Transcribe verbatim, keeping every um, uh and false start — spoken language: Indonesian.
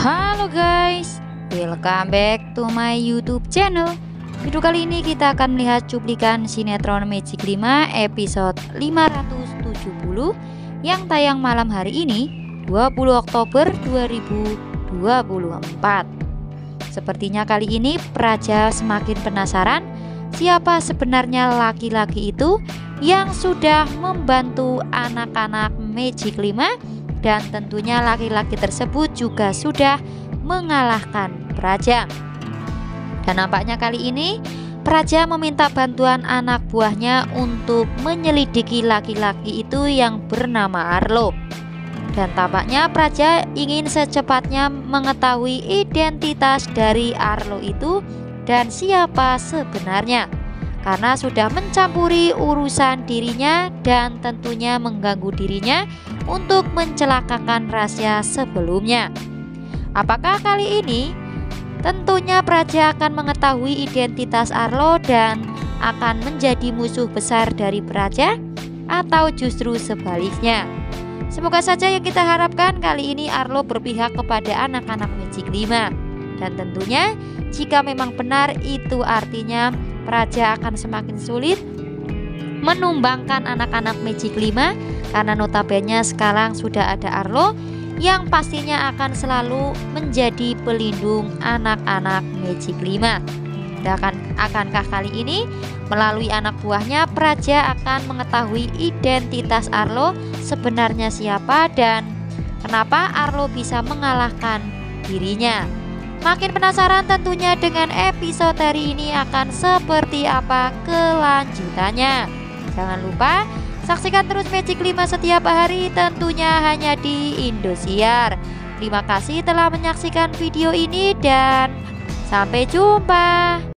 Halo guys, welcome back to my YouTube channel. Video kali ini kita akan melihat cuplikan sinetron Magic lima episode lima ratus tujuh puluh yang tayang malam hari ini dua puluh Oktober dua ribu dua puluh empat. Sepertinya kali ini Praja semakin penasaran siapa sebenarnya laki-laki itu yang sudah membantu anak-anak Magic lima. Dan tentunya laki-laki tersebut juga sudah mengalahkan Praja. Dan nampaknya kali ini Praja meminta bantuan anak buahnya untuk menyelidiki laki-laki itu yang bernama Arlo. Dan tampaknya Praja ingin secepatnya mengetahui identitas dari Arlo itu dan siapa sebenarnya, karena sudah mencampuri urusan dirinya dan tentunya mengganggu dirinya untuk mencelakakan rahasia sebelumnya. Apakah kali ini? Tentunya Praja akan mengetahui identitas Arlo dan akan menjadi musuh besar dari Praja, atau justru sebaliknya. Semoga saja yang kita harapkan kali ini Arlo berpihak kepada anak-anak Magic lima. Dan tentunya jika memang benar, itu artinya Praja akan semakin sulit menumbangkan anak-anak Magic lima, karena notabene sekarang sudah ada Arlo yang pastinya akan selalu menjadi pelindung anak-anak Magic lima. Dan akan, akankah kali ini melalui anak buahnya Praja akan mengetahui identitas Arlo sebenarnya siapa dan kenapa Arlo bisa mengalahkan dirinya? Makin penasaran tentunya dengan episode hari ini akan seperti apa kelanjutannya. Jangan lupa saksikan terus Magic lima setiap hari tentunya hanya di Indosiar. Terima kasih telah menyaksikan video ini dan sampai jumpa.